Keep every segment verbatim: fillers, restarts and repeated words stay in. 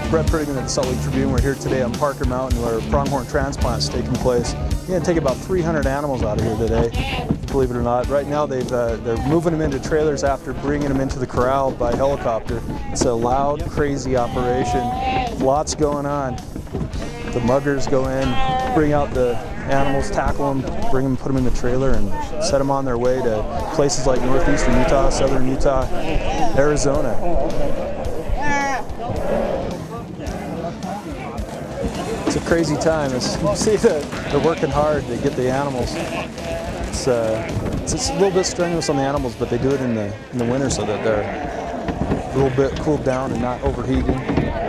Brett Prittigan at the Salt Lake Tribune. We're here today on Parker Mountain where pronghorn transplants taking place. You're going to take about three hundred animals out of here today, believe it or not. Right now they've, uh, they're moving them into trailers after bringing them into the corral by helicopter. It's a loud, crazy operation. Lots going on. The muggers go in, bring out the animals, tackle them, bring them, put them in the trailer, and set them on their way to places like northeastern Utah, southern Utah, Arizona. It's a crazy time. It's, you see that they're working hard to get the animals. It's, uh, it's, it's a little bit strenuous on the animals, but they do it in the, in the winter so that they're a little bit cooled down and not overheating.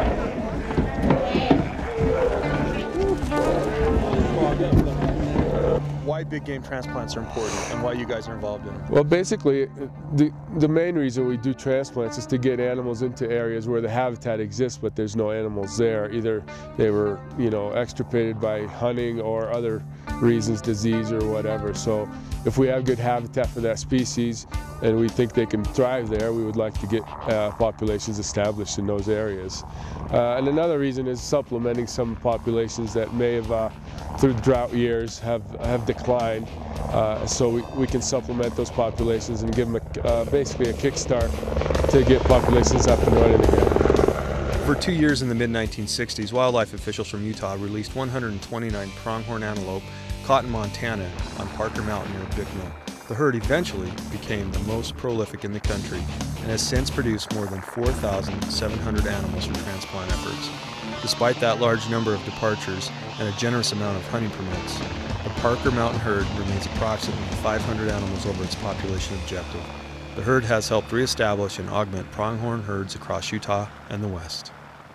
Why big game transplants are important and why you guys are involved in it? Well, basically, the, the main reason we do transplants is to get animals into areas where the habitat exists, but there's no animals there. Either they were, you know, extirpated by hunting or other reasons, disease or whatever. So if we have good habitat for that species and we think they can thrive there, we would like to get uh, populations established in those areas. Uh, and another reason is supplementing some populations that may have, uh, through drought years, have, have declined. Uh, so we, we can supplement those populations and give them a, uh, basically a kickstart to get populations up and running again. For two years in the mid nineteen sixties, wildlife officials from Utah released one hundred twenty-nine pronghorn antelope caught in Montana on Parker Mountain near Bighorn. The herd eventually became the most prolific in the country and has since produced more than four thousand seven hundred animals for transplant efforts. Despite that large number of departures and a generous amount of hunting permits, the Parker Mountain herd remains approximately five hundred animals over its population objective. The herd has helped reestablish and augment pronghorn herds across Utah and the West.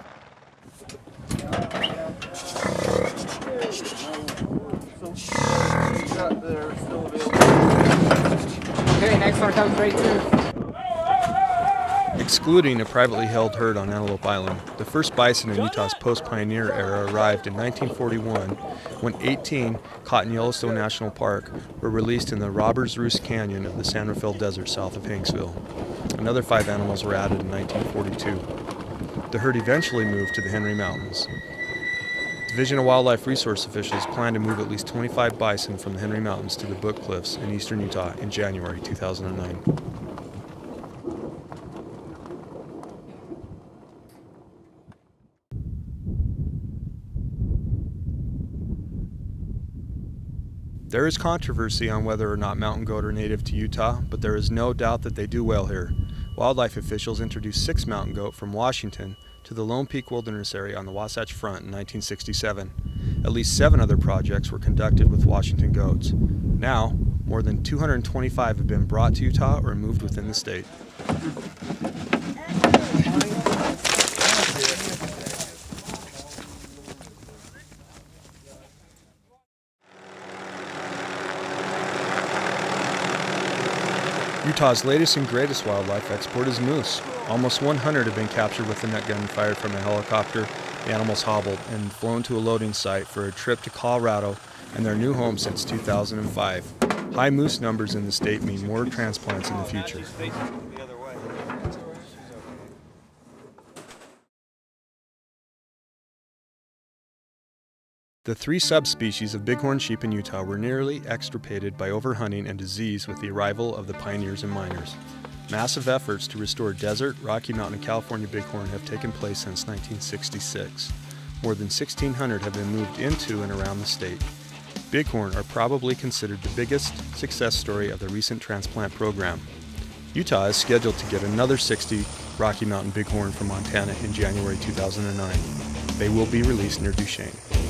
Okay, next one comes right through. Excluding a privately held herd on Antelope Island, the first bison in Utah's post-pioneer era arrived in nineteen forty-one when eighteen caught in Yellowstone National Park were released in the Robbers Roost Canyon of the San Rafael Desert south of Hanksville. Another five animals were added in nineteen forty-two. The herd eventually moved to the Henry Mountains. Division of Wildlife Resource officials plan to move at least twenty-five bison from the Henry Mountains to the Book Cliffs in eastern Utah in January two thousand nine. There is controversy on whether or not mountain goat are native to Utah, but there is no doubt that they do well here. Wildlife officials introduced six mountain goat from Washington to the Lone Peak Wilderness Area on the Wasatch Front in nineteen sixty-seven. At least seven other projects were conducted with Washington goats. Now, more than two hundred twenty-five have been brought to Utah or moved within the state. Utah's latest and greatest wildlife export is moose. Almost one hundred have been captured with a net gun fired from a helicopter, the animals hobbled, and flown to a loading site for a trip to Colorado and their new home since two thousand five. High moose numbers in the state mean more transplants in the future. The three subspecies of bighorn sheep in Utah were nearly extirpated by overhunting and disease with the arrival of the pioneers and miners. Massive efforts to restore desert, Rocky Mountain, and California bighorn have taken place since nineteen sixty-six. More than sixteen hundred have been moved into and around the state. Bighorn are probably considered the biggest success story of the recent transplant program. Utah is scheduled to get another sixty Rocky Mountain bighorn from Montana in January two thousand nine. They will be released near Duchesne.